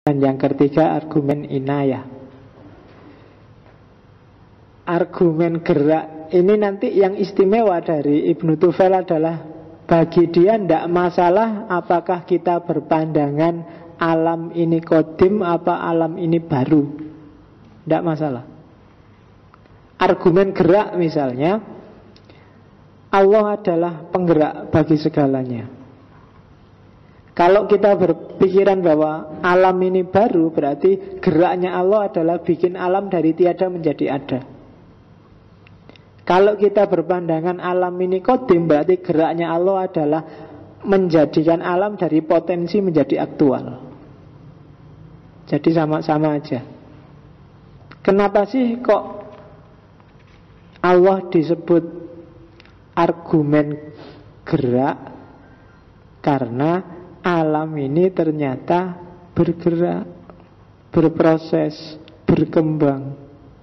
Dan yang ketiga argumen inayah. Argumen gerak ini nanti yang istimewa dari Ibnu Tufail adalah bagi dia tidak masalah apakah kita berpandangan alam ini kodim apa alam ini baru. Tidak masalah. Argumen gerak misalnya, Allah adalah penggerak bagi segalanya. Kalau kita berpikiran bahwa alam ini baru, berarti geraknya Allah adalah bikin alam dari tiada menjadi ada. Kalau kita berpandangan alam ini kodim, berarti geraknya Allah adalah menjadikan alam dari potensi menjadi aktual. Jadi sama-sama aja. Kenapa sih kok Allah disebut argumen gerak? Karena alam ini ternyata bergerak, berproses, berkembang.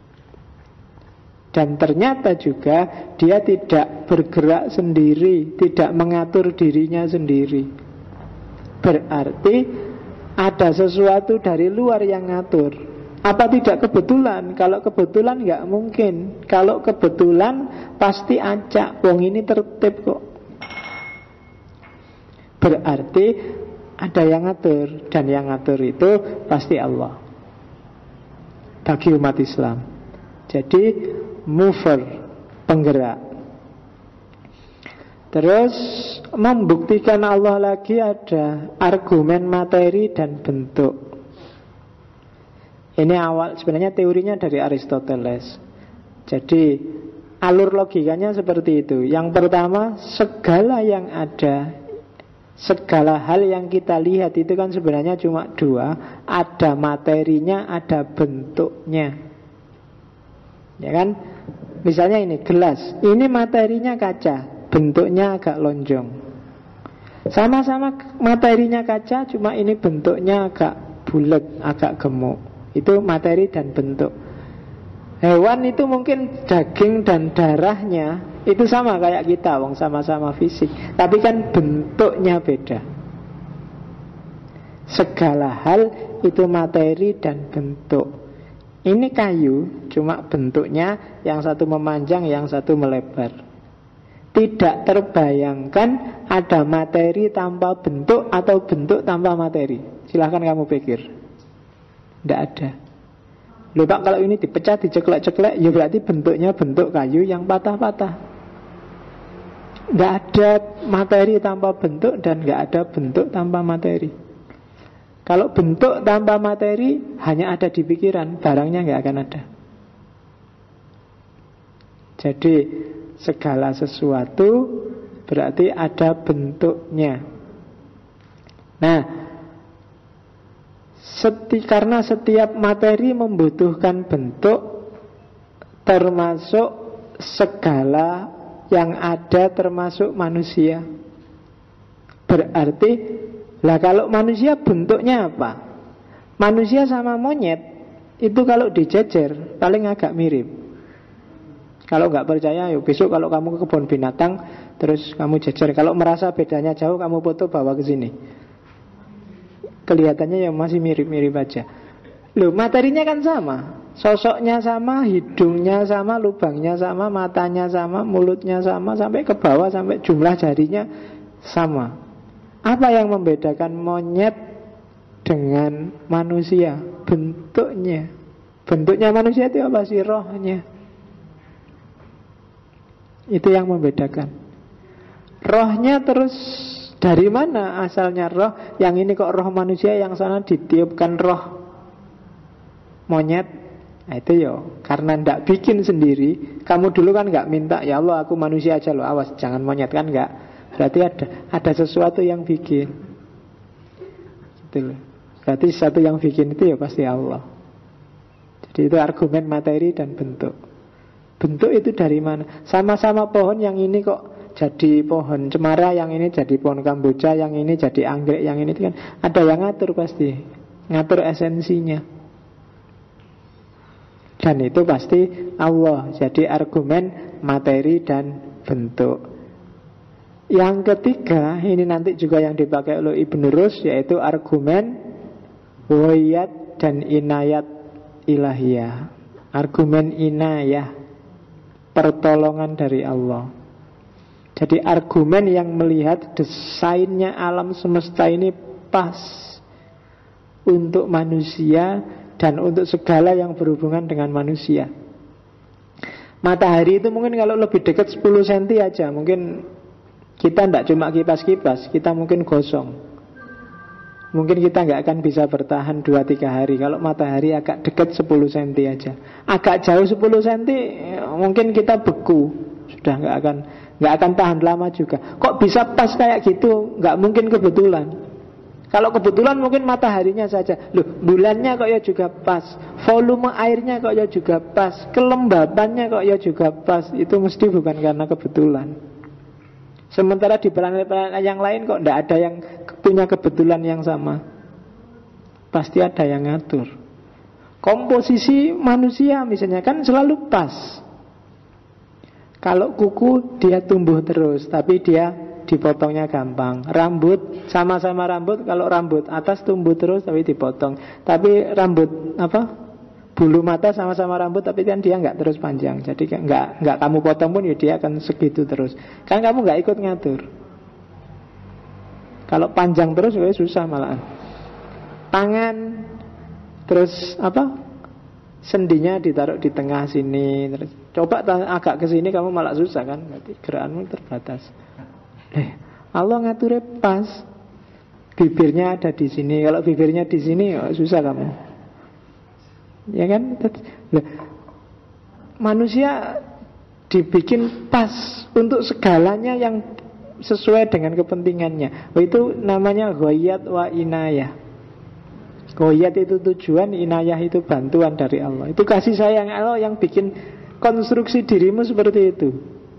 Dan ternyata juga dia tidak bergerak sendiri, tidak mengatur dirinya sendiri. Berarti ada sesuatu dari luar yang ngatur. Apa tidak kebetulan? Kalau kebetulan nggak mungkin. Kalau kebetulan pasti acak. Wong ini tertib kok. Berarti ada yang ngatur. Dan yang ngatur itu pasti Allah bagi umat Islam. Jadi mover, penggerak. Terus membuktikan Allah lagi ada argumen materi dan bentuk. Ini awal sebenarnya teorinya dari Aristoteles. Jadi alur logikanya seperti itu. Yang pertama, segala yang ada, segala hal yang kita lihat itu kan sebenarnya cuma dua. Ada materinya, ada bentuknya. Ya kan? Misalnya ini gelas. Ini materinya kaca, bentuknya agak lonjong. Sama-sama materinya kaca, cuma ini bentuknya agak bulat, agak gemuk. Itu materi dan bentuk. Hewan itu mungkin daging dan darahnya itu sama kayak kita, wong sama-sama fisik. Tapi kan bentuknya beda. Segala hal itu materi dan bentuk. Ini kayu, cuma bentuknya yang satu memanjang, yang satu melebar. Tidak terbayangkan ada materi tanpa bentuk atau bentuk tanpa materi. Silahkan kamu pikir. Tidak ada. Loh Pak, kalau ini dipecah, diceklek-ceklek, ya berarti bentuknya bentuk kayu yang patah-patah. Tidak ada materi tanpa bentuk dan tidak ada bentuk tanpa materi. Kalau bentuk tanpa materi hanya ada di pikiran, barangnya nggak akan ada. Jadi segala sesuatu berarti ada bentuknya. Nah, karena setiap materi membutuhkan bentuk, termasuk segala yang ada, termasuk manusia. Berarti, lah kalau manusia bentuknya apa? Manusia sama monyet itu kalau dijejer paling agak mirip. Kalau nggak percaya, yuk besok kalau kamu ke kebun binatang terus kamu jejer. Kalau merasa bedanya jauh, kamu foto bawa ke sini. Kelihatannya ya masih mirip-mirip aja. Loh, materinya kan sama. Sosoknya sama, hidungnya sama, lubangnya sama, matanya sama, mulutnya sama, sampai ke bawah, sampai jumlah jarinya sama. Apa yang membedakan monyet dengan manusia? Bentuknya. Bentuknya manusia itu apa sih? Rohnya. Itu yang membedakan. Rohnya terus dari mana asalnya roh? Yang ini kok roh manusia, yang sana ditiupkan roh monyet. Nah itu ya karena ndak bikin sendiri. Kamu dulu kan nggak minta, ya Allah aku manusia aja loh, awas jangan monyet, kan nggak. Berarti ada sesuatu yang bikin. Gitu loh. Berarti sesuatu yang bikin itu ya pasti Allah. Jadi itu argumen materi dan bentuk. Bentuk itu dari mana? Sama-sama pohon, yang ini kok jadi pohon cemara, yang ini jadi pohon kamboja, yang ini jadi anggrek, yang ini kan ada yang ngatur pasti. Ngatur esensinya. Dan itu pasti Allah. Jadi argumen materi dan bentuk. Yang ketiga, ini nanti juga yang dipakai oleh Ibn Rus, yaitu argumen Wayat dan inayat ilahiyah. Argumen inayah, pertolongan dari Allah. Jadi argumen yang melihat desainnya alam semesta ini pas untuk manusia dan untuk segala yang berhubungan dengan manusia. Matahari itu mungkin kalau lebih dekat 10 cm aja, mungkin kita tidak cuma kipas-kipas, kita mungkin gosong. Mungkin kita nggak akan bisa bertahan 2-3 hari kalau matahari agak dekat 10 cm aja. Agak jauh 10 cm mungkin kita beku, sudah nggak akan tahan lama juga. Kok bisa pas kayak gitu? Nggak mungkin kebetulan. Kalau kebetulan mungkin mataharinya saja. Loh, bulannya kok ya juga pas, volume airnya kok ya juga pas, kelembabannya kok ya juga pas. Itu mesti bukan karena kebetulan. Sementara di planet-planet yang lain kok tidak ada yang punya kebetulan yang sama. Pasti ada yang ngatur. Komposisi manusia misalnya kan selalu pas. Kalau kuku dia tumbuh terus, tapi dia dipotongnya gampang. Rambut sama-sama rambut, kalau rambut atas tumbuh terus tapi dipotong. Tapi rambut bulu mata sama-sama rambut, tapi kan dia nggak terus panjang. Jadi nggak kamu potong pun ya dia akan segitu terus. Kan kamu nggak ikut ngatur. Kalau panjang terus ya susah malahan. Tangan terus sendinya ditaruh di tengah sini. Terus coba agak ke sini kamu malah susah kan? Berarti gerakanmu terbatas. Allah ngaturnya pas. Bibirnya ada di sini. Kalau bibirnya di sini ya susah kamu. Ya kan? Manusia dibikin pas untuk segalanya yang sesuai dengan kepentingannya. Itu namanya ghayat wa inayah. Ghayat itu tujuan, inayah itu bantuan dari Allah. Itu kasih sayang Allah yang bikin konstruksi dirimu seperti itu.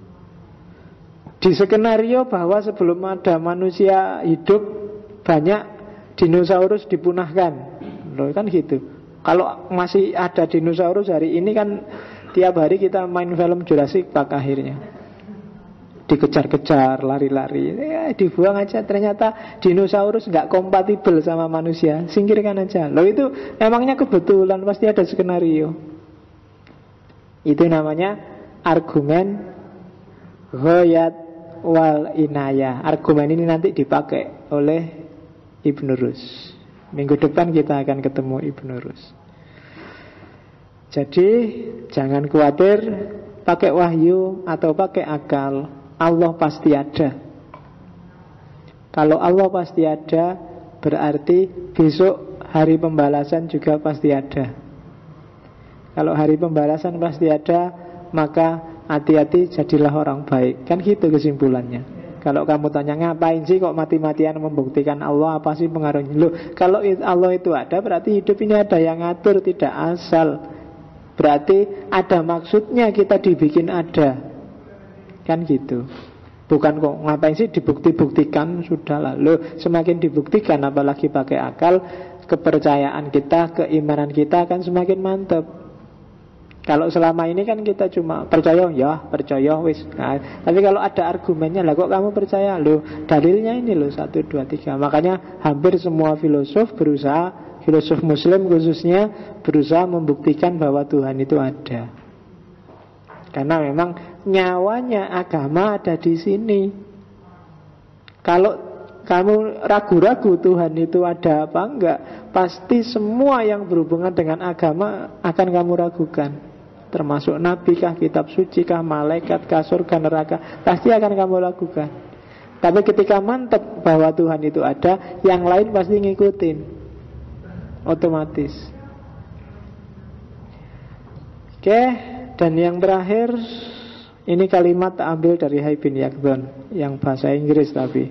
Di skenario bahwa sebelum ada manusia hidup, banyak dinosaurus dipunahkan. Loh, kan gitu. Kalau masih ada dinosaurus hari ini kan tiap hari kita main film Jurassic Park akhirnya. Dikejar-kejar, lari-lari, dibuang aja. Ternyata dinosaurus nggak kompatibel sama manusia, singkirkan aja. Loh, itu emangnya kebetulan, pasti ada skenario. Itu namanya argumen ghayat wal inayah. Argumen ini nanti dipakai oleh Ibn Rus. Minggu depan kita akan ketemu Ibn Rus. Jadi jangan khawatir pakai wahyu atau pakai akal, Allah pasti ada. Kalau Allah pasti ada, berarti besok hari pembalasan juga pasti ada. Kalau hari pembalasan pasti ada, maka hati-hati jadilah orang baik. Kan gitu kesimpulannya. Kalau kamu tanya ngapain sih kok mati-matian membuktikan Allah, apa sih pengaruhnya? Loh, kalau Allah itu ada, berarti hidup ini ada yang ngatur, tidak asal. Berarti ada maksudnya kita dibikin ada. Kan gitu. Bukan kok ngapain sih dibukti-buktikan, sudahlah. Loh, semakin dibuktikan apalagi pakai akal, kepercayaan kita, keimanan kita akan semakin mantap. Kalau selama ini kan kita cuma percaya wis. Nah, tapi kalau ada argumennya, lah kok kamu percaya? Loh, dalilnya ini loh 1, 2, 3. Makanya hampir semua filosof muslim khususnya berusaha membuktikan bahwa Tuhan itu ada. Karena memang nyawanya agama ada di sini. Kalau kamu ragu-ragu Tuhan itu ada apa enggak, pasti semua yang berhubungan dengan agama akan kamu ragukan. Termasuk nabi kah, kitab suci kah, malaikat kah, surga neraka, pasti akan kamu lakukan. Tapi ketika mantap bahwa Tuhan itu ada, yang lain pasti ngikutin, otomatis. Oke, dan yang terakhir, ini kalimat ambil dari Hai bin Yaqdhan, yang bahasa Inggris tapi.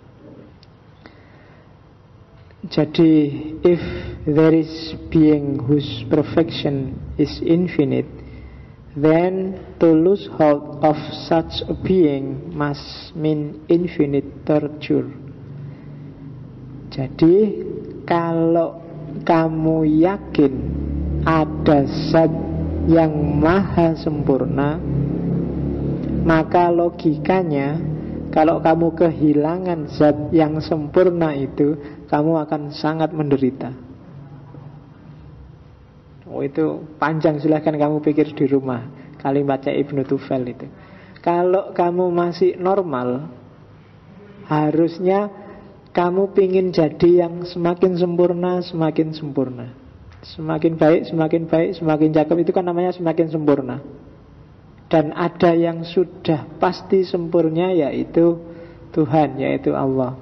Jadi, if there is being whose perfection is infinite, then to lose hold of such a being must mean infinite torture. Jadi, kalau kamu yakin ada zat yang maha sempurna, maka logikanya kalau kamu kehilangan zat yang sempurna itu, kamu akan sangat menderita. Oh, itu panjang, silahkan kamu pikir di rumah kalimatnya Ibnu Tufel itu. Kalau kamu masih normal, harusnya kamu pingin jadi yang semakin sempurna, semakin sempurna. Semakin baik, semakin baik, semakin cakep, itu kan namanya semakin sempurna. Dan ada yang sudah pasti sempurna, yaitu Tuhan, yaitu Allah.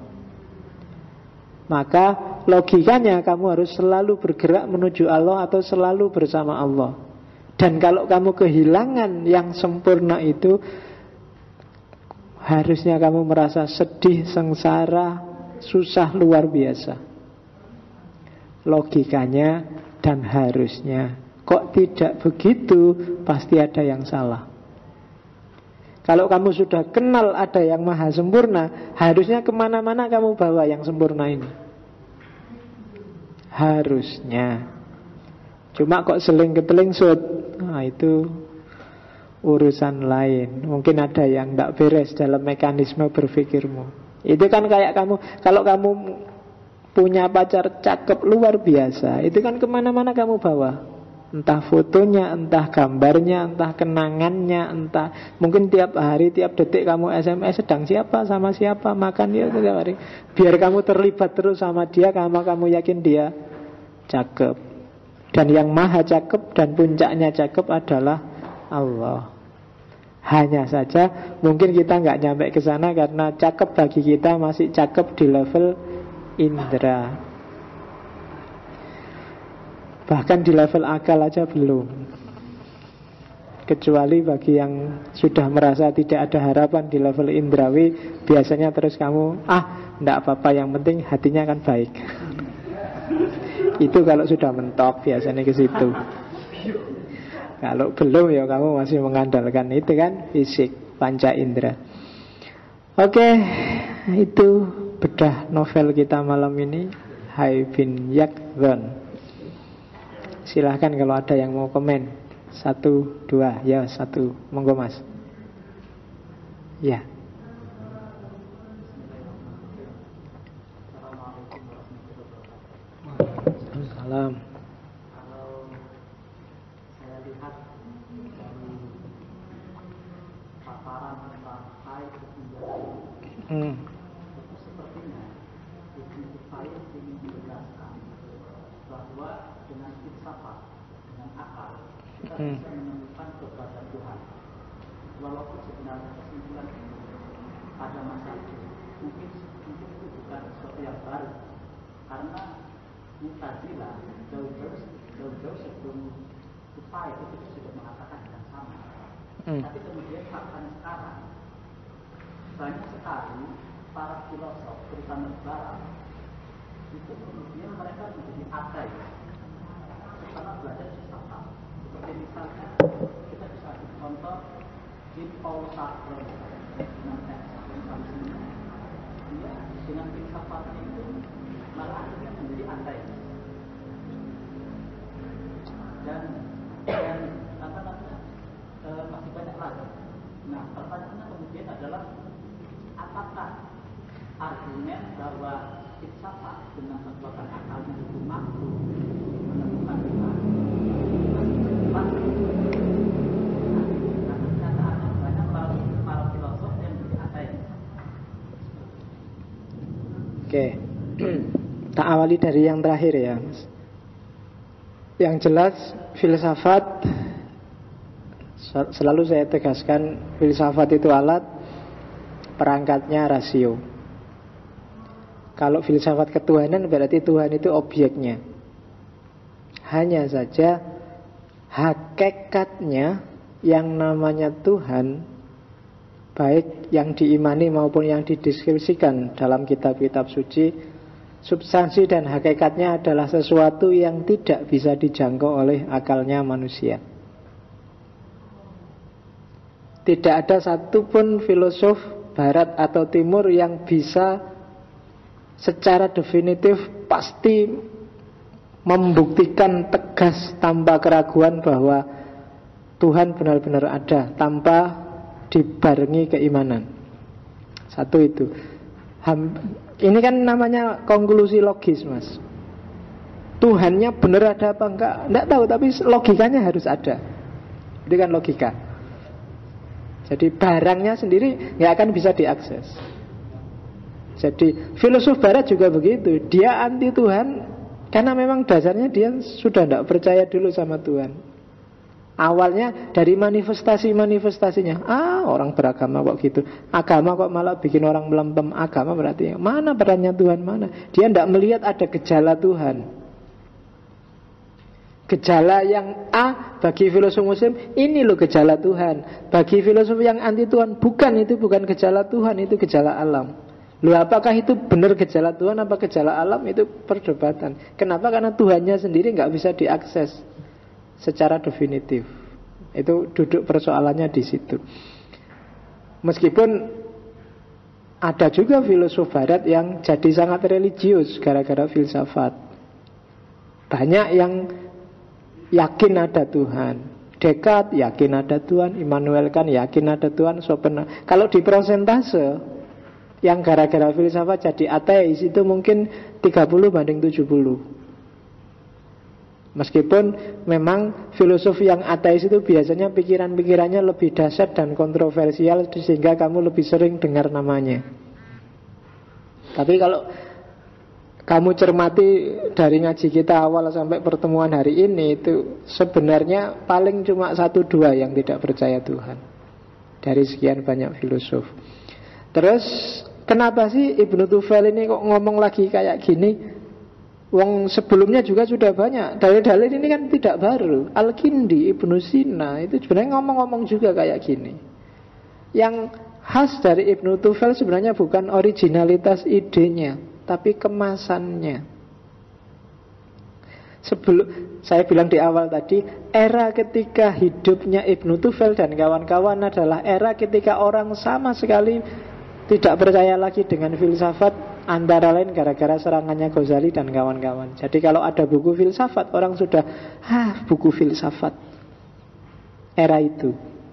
Maka logikanya kamu harus selalu bergerak menuju Allah atau selalu bersama Allah. Dan kalau kamu kehilangan yang sempurna itu, harusnya kamu merasa sedih, sengsara, susah luar biasa. Logikanya dan harusnya. Kok tidak begitu? Pasti ada yang salah. Kalau kamu sudah kenal ada yang maha sempurna, harusnya kemana-mana kamu bawa yang sempurna ini. Harusnya. Cuma kok seling-ketelingsut, nah itu urusan lain. Mungkin ada yang tidak beres dalam mekanisme berpikirmu. Itu kan kayak kamu, kalau kamu punya pacar cakep luar biasa, itu kan kemana-mana kamu bawa. Entah fotonya, entah gambarnya, entah kenangannya, entah mungkin tiap hari, tiap detik kamu SMS sedang siapa, sama siapa, makan ya tiap hari. Biar kamu terlibat terus sama dia, karena kamu yakin dia cakep. Dan yang maha cakep dan puncaknya cakep adalah Allah. Hanya saja mungkin kita nggak nyampe ke sana karena cakep bagi kita masih cakep di level indera. Bahkan di level akal aja belum. Kecuali bagi yang sudah merasa tidak ada harapan di level indrawi, biasanya terus kamu, enggak apa-apa, yang penting hatinya kan baik. Itu kalau sudah mentok biasanya ke situ. Kalau belum ya kamu masih mengandalkan itu kan fisik, panca indera. Oke, itu bedah novel kita malam ini, Hai bin Yaqdhan. Silahkan kalau ada yang mau komen. 1, 2, ya 1. Monggo mas. Ya. Salam. Kalau saya lihat dari paparan tentang Hai ketinggalan, itu sepertinya Ibnu Tufel ingin menjelaskan bahwa dengan filsafat, dengan akal, kita bisa menemukan keberadaan Tuhan. Walaupun sebenarnya kesimpulan ini pada masa itu mungkin itu bukan sesuatu yang baru, karena Mu'tazilah jauh-jauh sebelum Tufel itu sudah mengatakan yang sama. Tapi kemudian faktanya sekarang banyak sekali para filosof, terutama Barat, itu kemudian mereka menjadi ateis karena belajar filsafat. Seperti misalnya kita bisa contoh Jean Paul Sartre dengan teks dia dengan filsafatnya itu malah akhirnya menjadi ateis. Dan apa namanya masih banyak lagi. Nah, pertanyaannya kemudian adalah apakah argumen bahwa filsafat dengan kekuatan akalnya itu mampu menemukan Tuhan? Nah, kenyataannya banyak para filosof yang menjadi ateis. Oke. Tak awali dari yang terakhir ya, Mas. Yang jelas filsafat, selalu saya tegaskan, filsafat itu alat, perangkatnya rasio. Kalau filsafat ketuhanan berarti Tuhan itu objeknya. Hanya saja hakikatnya yang namanya Tuhan, baik yang diimani maupun yang dideskripsikan dalam kitab-kitab suci, substansi dan hakikatnya adalah sesuatu yang tidak bisa dijangkau oleh akalnya manusia. Tidak ada satupun filosof barat atau timur yang bisa secara definitif pasti membuktikan tegas tanpa keraguan bahwa Tuhan benar-benar ada tanpa dibarengi keimanan. Satu itu. Ini kan namanya konklusi logis, Mas. Tuhannya benar ada apa enggak tahu, tapi logikanya harus ada. Itu kan logika. Jadi barangnya sendiri nggak akan bisa diakses. Jadi filosof barat juga begitu. Dia anti Tuhan karena memang dasarnya dia sudah tidak percaya dulu sama Tuhan. Awalnya dari manifestasinya. Orang beragama kok gitu. Agama kok malah bikin orang melempem. Agama berarti mana perannya Tuhan, mana? Dia tidak melihat ada gejala Tuhan. Gejala yang A bagi filosof Muslim, ini loh gejala Tuhan. Bagi filosof yang anti Tuhan, itu bukan gejala Tuhan, itu gejala alam. Loh, apakah itu benar gejala Tuhan apa gejala alam? Itu perdebatan. Kenapa? Karena Tuhannya sendiri nggak bisa diakses secara definitif. Itu duduk persoalannya di situ. Meskipun ada juga filosof barat yang jadi sangat religius gara-gara filsafat. Banyak yang yakin ada Tuhan. Descartes yakin ada Tuhan, Immanuel Kant yakin ada Tuhan, Schopenhauer. Kalau di persentase yang gara-gara filsafat jadi ateis itu mungkin 30-70. Meskipun memang filosof yang ateis itu biasanya pikiran-pikirannya lebih dahsyat dan kontroversial, sehingga kamu lebih sering dengar namanya. Tapi kalau kamu cermati dari ngaji kita awal sampai pertemuan hari ini, itu sebenarnya paling cuma 1-2 yang tidak percaya Tuhan dari sekian banyak filosof. Terus kenapa sih Ibnu Tufail ini kok ngomong lagi kayak gini? Wong sebelumnya juga sudah banyak. Dalil-dalil ini kan tidak baru. Al-Kindi, Ibnu Sina itu sebenarnya ngomong-ngomong juga kayak gini. Yang khas dari Ibnu Tufail sebenarnya bukan originalitas idenya, tapi kemasannya. Saya bilang di awal tadi, era ketika hidupnya Ibnu Tufail dan kawan-kawan adalah era ketika orang sama sekali tidak percaya lagi dengan filsafat, antara lain gara-gara serangannya Ghazali dan kawan-kawan. Jadi kalau ada buku filsafat, orang sudah buku filsafat era itu.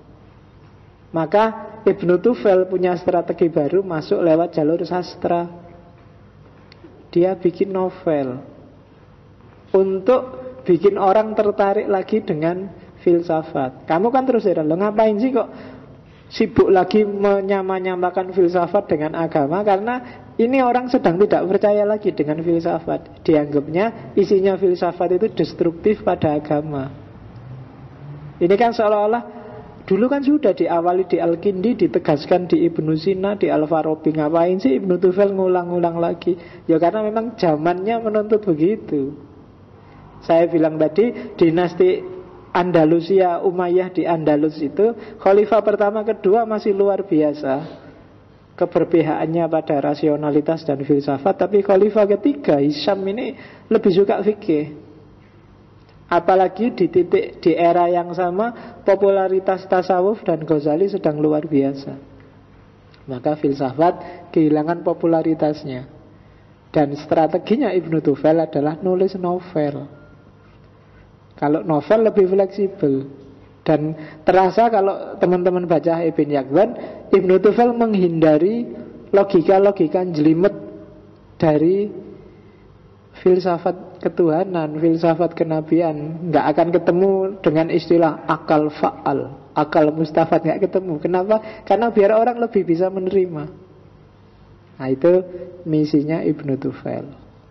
Maka Ibnu Tufail punya strategi baru, masuk lewat jalur sastra. Dia bikin novel untuk bikin orang tertarik lagi dengan filsafat. Kamu kan terus heran, lo ngapain sih kok sibuk lagi menyamakan filsafat dengan agama? Karena ini orang sedang tidak percaya lagi dengan filsafat. Dianggapnya isinya filsafat itu destruktif pada agama. Ini kan seolah-olah dulu kan sudah diawali di Al-Kindi, ditegaskan di Ibnu Sina, di Al-Farabi. Ngapain sih Ibnu Tufail ngulang-ngulang lagi? Ya karena memang zamannya menuntut begitu. Saya bilang tadi, dinasti Andalusia, Umayyah di Andalus itu, khalifah pertama kedua masih luar biasa keberpihakannya pada rasionalitas dan filsafat. Tapi khalifah ketiga, Hisham ini lebih suka fikih. Apalagi di era yang sama, popularitas tasawuf dan Ghazali sedang luar biasa. Maka filsafat kehilangan popularitasnya. Dan strateginya Ibnu Tufail adalah nulis novel. Kalau novel lebih fleksibel. Dan terasa kalau teman-teman baca Ibn Yaqzan, Ibnu Tufail menghindari logika-logika jelimet dari filsafat ketuhanan, filsafat kenabian. Nggak akan ketemu dengan istilah akal fa'al, akal mustafat, nggak ketemu. Kenapa? Karena biar orang lebih bisa menerima. Nah itu misinya Ibnu Tufail.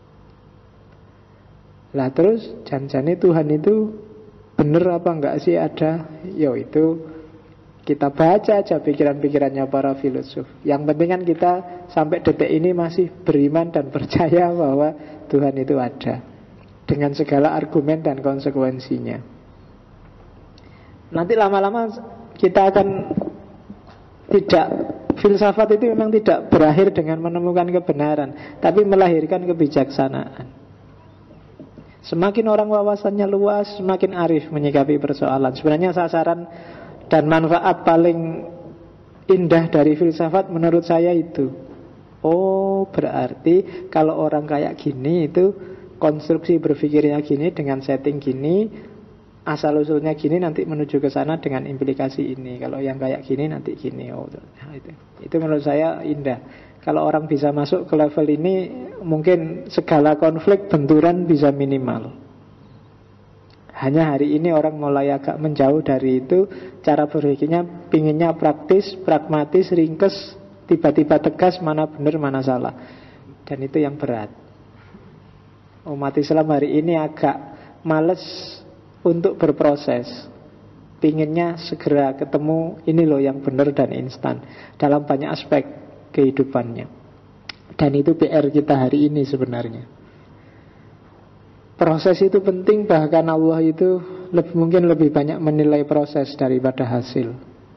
Lah terus jangan-jangan Tuhan itu bener apa enggak sih ada? Yo itu kita baca aja pikiran-pikirannya para filosof. Yang penting kan kita sampai detik ini masih beriman dan percaya bahwa Tuhan itu ada, dengan segala argumen dan konsekuensinya. Nanti lama-lama kita akan tidak, filsafat itu memang tidak berakhir dengan menemukan kebenaran, tapi melahirkan kebijaksanaan. Semakin orang wawasannya luas, semakin arif menyikapi persoalan. Sebenarnya sasaran dan manfaat paling indah dari filsafat menurut saya itu. Oh, berarti kalau orang kayak gini itu konstruksi berpikirnya gini, dengan setting gini, asal-usulnya gini, nanti menuju ke sana dengan implikasi ini. Kalau yang kayak gini nanti gini. Nah, itu menurut saya indah. Kalau orang bisa masuk ke level ini, mungkin segala konflik benturan bisa minimal. Hanya hari ini orang mulai agak menjauh dari itu. Cara berpikirnya pinginnya praktis, pragmatis, ringkes, tiba-tiba tegas, mana benar, mana salah. Dan itu yang berat. Umat Islam hari ini agak males untuk berproses. Pinginnya segera ketemu, ini loh yang benar dan instan dalam banyak aspek kehidupannya. Dan itu PR kita hari ini sebenarnya. Proses itu penting, bahkan Allah itu mungkin lebih banyak menilai proses daripada hasil.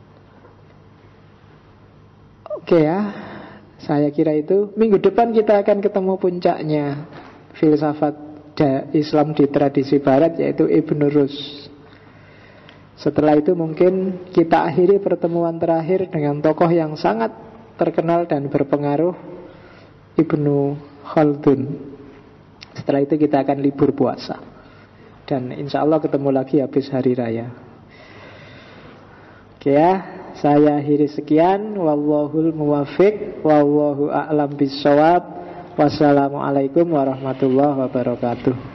Oke ya, saya kira itu. Minggu depan kita akan ketemu puncaknya filsafat Islam di tradisi barat, yaitu Ibn Rus. Setelah itu mungkin kita akhiri pertemuan terakhir dengan tokoh yang sangat terkenal dan berpengaruh, Ibnu Khaldun. Setelah itu kita akan libur puasa. Dan insya Allah ketemu lagi habis hari raya. Oke ya, saya akhiri sekian. Wallahul muwaffiq, wallahu a'lam bissawab. Wassalamualaikum warahmatullahi wabarakatuh.